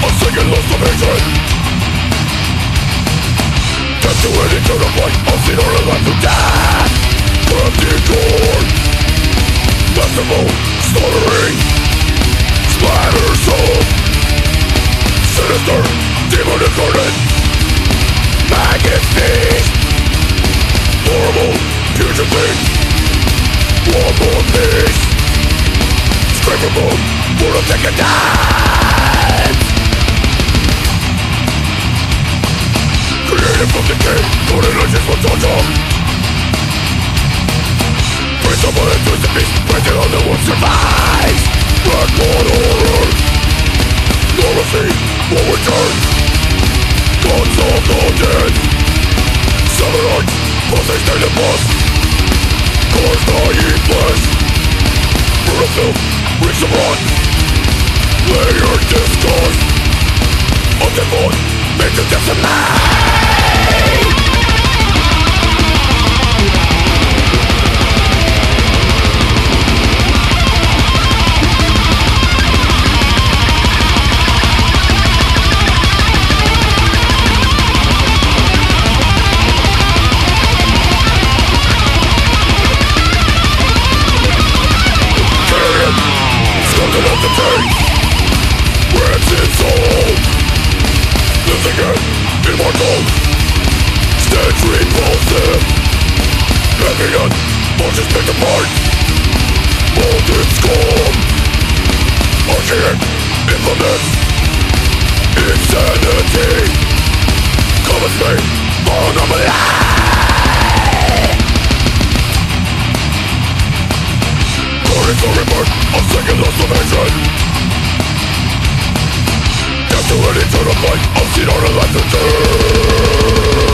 a sickened lust of hatred. Death to an eternal plight, Obscene or a life to death. Crafted gore, Masterful, slaughtering, Splatter soul. Sinister, demon incarnate, Maggots feast. Horrible, putrid thing, one more piece. Scrapeable, word of decadence. Created from decay, golden legends from torture. Praise the blood and twist the beast, praising on the one survives. Black blood horror, normalcy will return. Gods of the dead, seven arts, pulsate stagnant pus. Cores not eat flesh. Brutal filth, reeks of rot. Layered disgust. Undead blood, made to decimate. Carrion Sculpted of decay, Rancid soul. Lives again, immortal. Stench repulsive. Carrion vultures picked apart. Molded scum. Archaic implements insanity. Come with me, Normalcy. Carnage for rebirth, a sickened lust of hatred. Death to an eternal plight, Obscene or a life to turn.